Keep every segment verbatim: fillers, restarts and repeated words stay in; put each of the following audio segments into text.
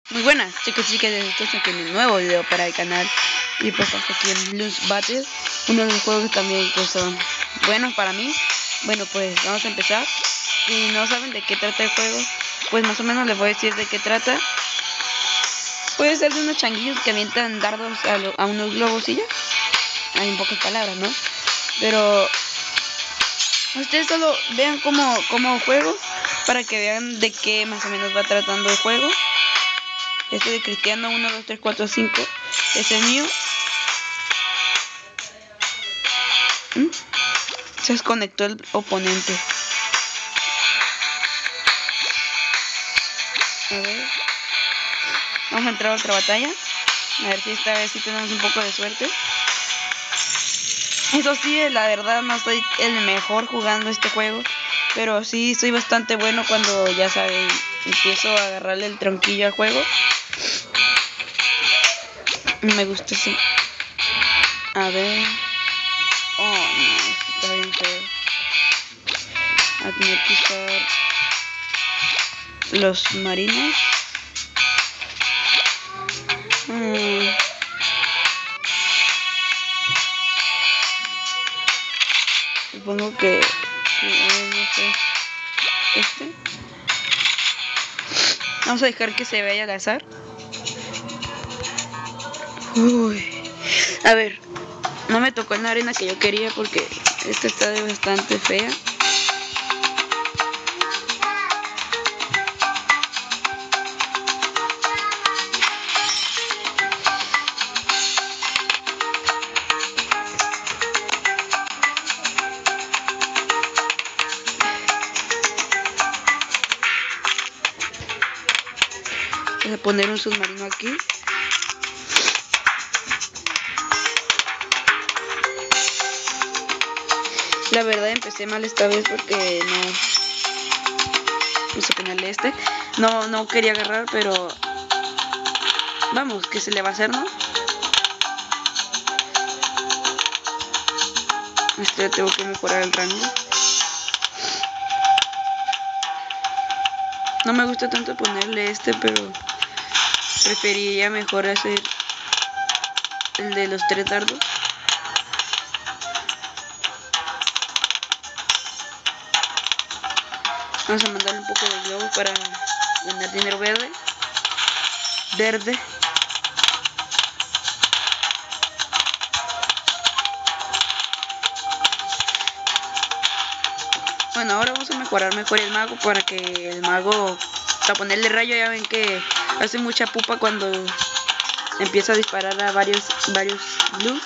Muy buenas chicos y chicas, estoy aquí en un nuevo video para el canal. Y pues hasta aquí en Blues Battle, uno de los juegos también que son buenos para mí. Bueno, pues vamos a empezar. Si no saben de qué trata el juego, pues más o menos les voy a decir de qué trata. Puede ser de unos changuillos que avientan dardos a, lo, a unos globos y ya. Hay en pocas palabras, ¿no? Pero ustedes solo vean cómo, cómo juego, para que vean de qué más o menos va tratando el juego. Este de Cristiano uno, dos, tres, cuatro, cinco es el mío. ¿Mm? Se desconectó el oponente. A ver. Vamos a entrar a otra batalla. A ver si esta vez sí tenemos un poco de suerte. Eso sí, la verdad no soy el mejor jugando este juego, pero sí soy bastante bueno cuando, ya saben, empiezo a agarrarle el tronquillo al juego. Me gusta así. A ver. Oh, no, está bien feo. A tener que usar los marinos. Hmm. Supongo que, que no sé. Este. Vamos a dejar que se vaya al azar. Uy. A ver. No me tocó en la arena que yo quería porque esta está de bastante fea. Voy a poner un submarino aquí. La verdad empecé mal esta vez porque no... Vamos a ponerle este. No, no quería agarrar, pero... Vamos, ¿qué se le va a hacer, no? Este tengo que mejorar el rango. No me gusta tanto ponerle este, pero... Preferiría mejor hacer... El de los tres dardos. Vamos a mandarle un poco de globo para ganar dinero verde. Verde. Bueno, ahora vamos a mejorar mejor el mago para que el mago, para ponerle rayo, ya ven que hace mucha pupa cuando empieza a disparar a varios, varios blues.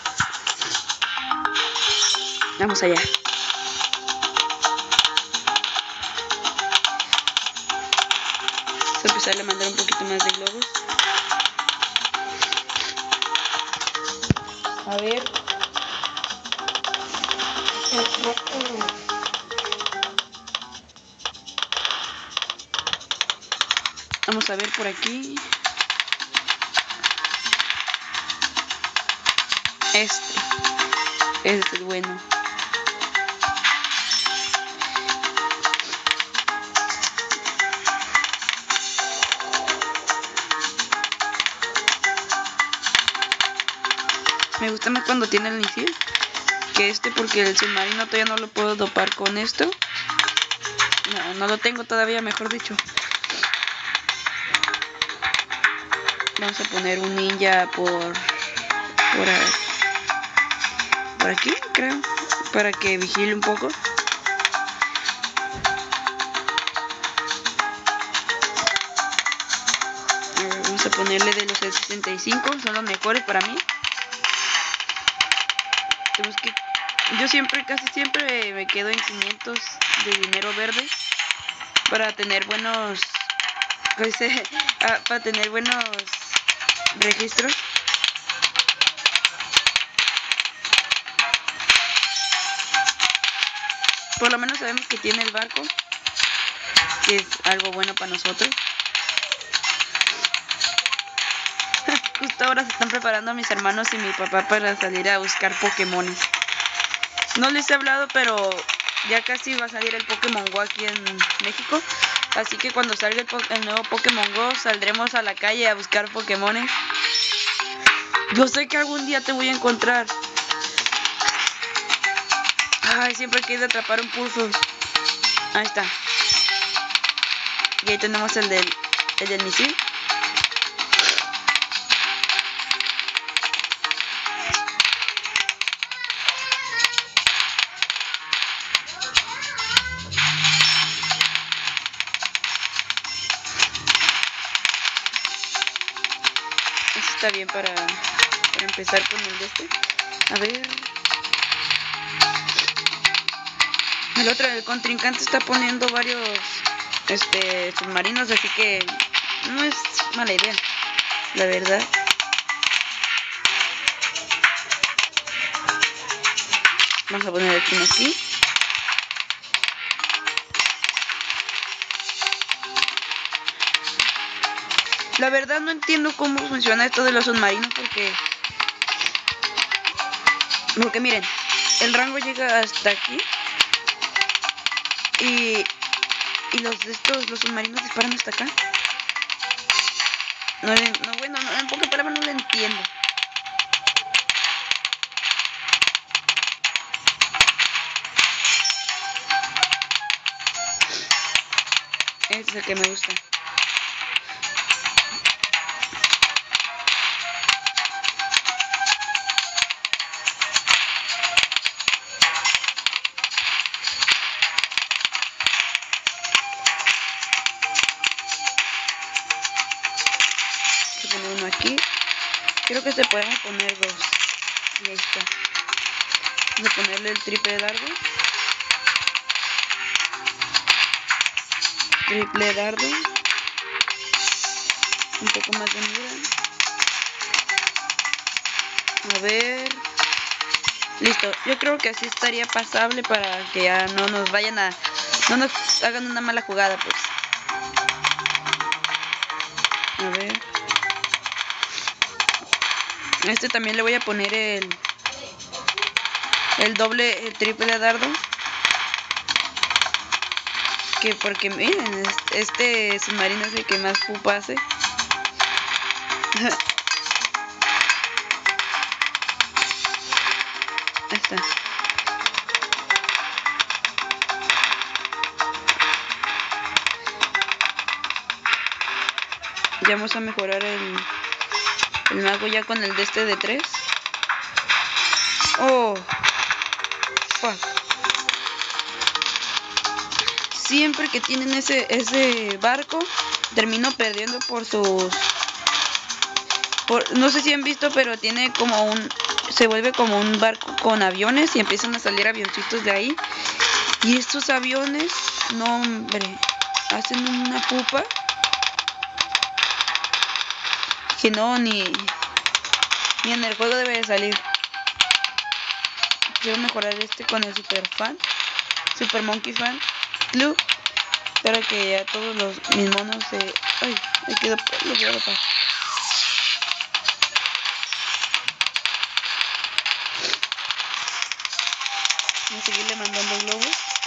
Vamos allá. Vamos a empezar a mandar un poquito más de globos. A ver. Vamos a ver por aquí. Este. Este es bueno. Me gusta más cuando tiene el misil que este, porque el submarino todavía no lo puedo dopar con esto. No, no lo tengo todavía, mejor dicho. Vamos a poner un ninja por por, por aquí, creo, para que vigile un poco. A ver, vamos a ponerle de los sesenta y cinco, son los mejores para mí. Tenemos que, yo siempre, casi siempre me quedo en quinientos de dinero verde para tener buenos, pues, eh, para tener buenos registros. Por lo menos sabemos que tiene el barco, que es algo bueno para nosotros. Justo ahora se están preparando mis hermanos y mi papá para salir a buscar Pokémones. No les he hablado, pero ya casi va a salir el Pokémon Go aquí en México. Así que cuando salga el, el nuevo Pokémon Go, saldremos a la calle a buscar Pokémones. Yo sé que algún día te voy a encontrar. Ay, siempre quise atrapar un pulso. Ahí está. Y ahí tenemos el del, el del misil. Eso está bien para, para empezar con el de este. A ver. El otro, el contrincante está poniendo varios este submarinos, así que no es mala idea, la verdad. Vamos a poner aquí uno aquí. La verdad no entiendo cómo funciona esto de los submarinos porque... Porque miren, el rango llega hasta aquí. Y... Y los de estos, los submarinos disparan hasta acá. No, no bueno, no, en pocas palabras no lo entiendo. Este es el que me gusta. Poner uno aquí. Creo que se pueden poner dos. Y ahí está. Vamos a ponerle el triple dardo. Triple dardo. Un poco más de mira. A ver. Listo. Yo creo que así estaría pasable para que ya no nos vayan a... No nos hagan una mala jugada, pues. A ver. A este también le voy a poner el... El doble, el triple dardo. Que porque miren, este submarino es el que más pupa hace. Ahí está. Ya vamos a mejorar el, el mago ya con el de este de tres. Oh, fuck. Siempre que tienen ese, ese barco, termino perdiendo por sus... Por, no sé si han visto, pero tiene como un... Se vuelve como un barco con aviones y empiezan a salir avioncitos de ahí. Y estos aviones, no hombre, hacen una pupa. Que no, ni... Ni en el juego debe de salir. Quiero mejorar este con el Super Fan. Super Monkey Fan. Blue. Para que ya todos los mis monos se... Ay, me quedo... Lo voy a tapar. Voy a seguirle mandando globos.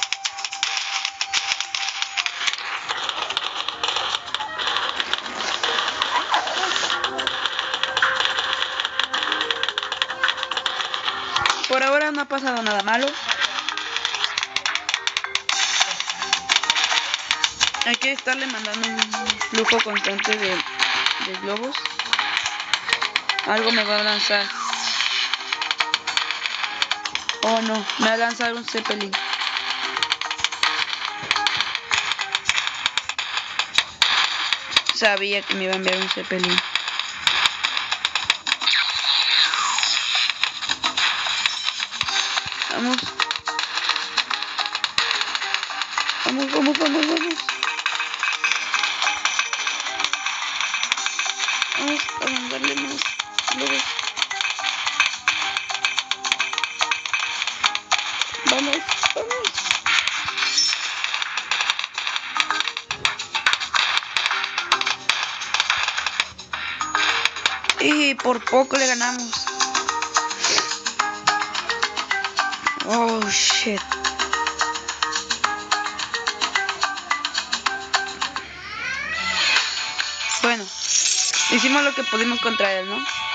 Por ahora no ha pasado nada malo. Hay que estarle mandando un flujo constante de, de globos. Algo me va a lanzar. Oh no, me va a lanzar un Zeppelin. Sabía que me iba a enviar un Zeppelin. Vamos. Vamos, vamos, vamos, vamos. Vamos a mandarle más globos. Vamos, vamos. Y por poco le ganamos. Oh shit. hicimos lo que pudimos contra él, ¿no?